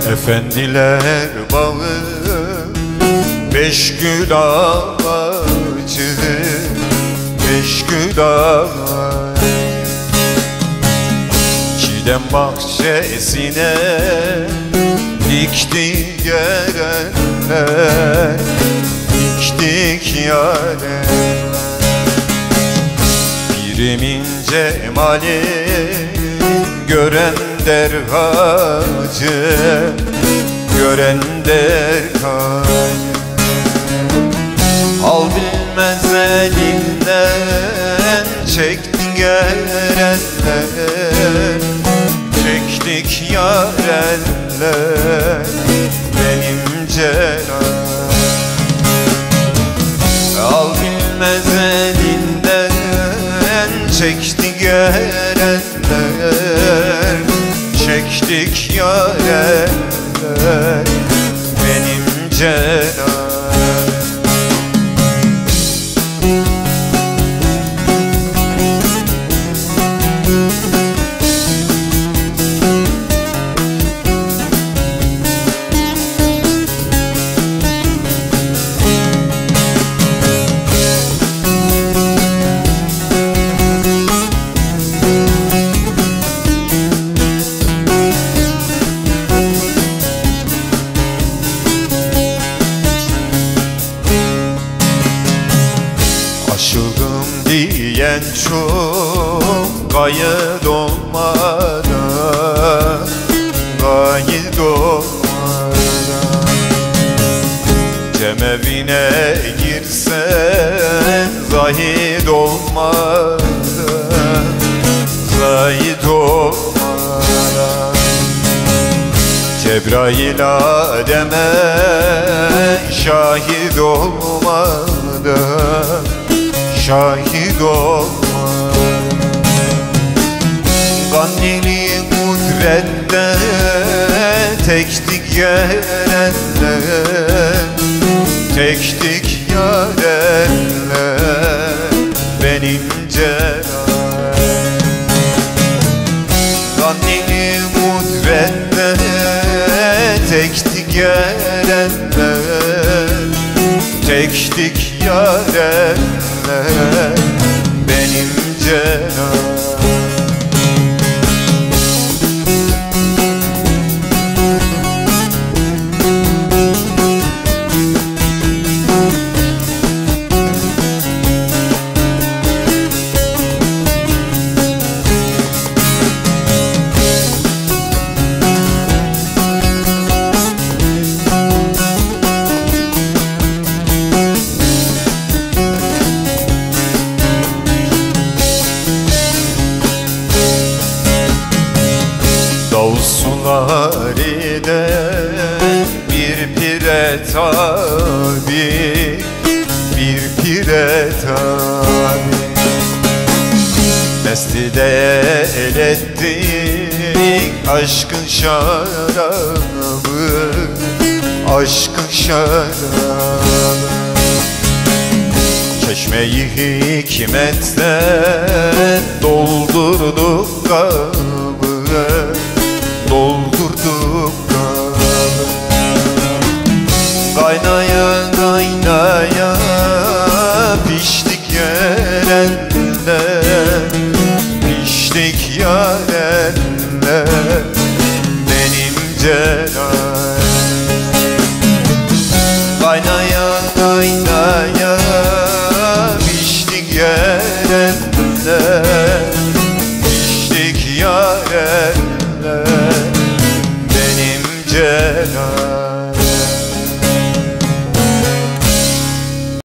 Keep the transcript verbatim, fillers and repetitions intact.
Efendiler bağı, beş gül ağacı, beş gül ağacı. Çiğdem bahçesine dikti gelenler, diktik yâre. Pirimin cemali gören der hacı, gören der hacı. Al bilmez elinden çekti gelenler, çektik yarenler benim celal. Al bilmez elinden çekti gelenler, çektik yarenler benim celal. Aşığım diyen çok gayet olmadan, gayet olmadan. Cemevine girsen zahid olmadan, zahid olmadan. Cebrail Adem'e şahit olmadan, şahit olmadan. Kandili kudrette tektik yarenler, tektik yarenler benim celal. Kandili kudrette tektik yarenler, tektik yarenler benim celal. Sularide bir pire tabi, bir pire tabi. Mestide el ettik aşkın şarabı, aşkın şarabı. Çeşmeyi hikmetten doldurduk kabı, doldurduk kabı. Kaynaya kaynaya piştik yarenler, piştik yarenler benim celal. Kaynaya kaynaya piştik yarenler,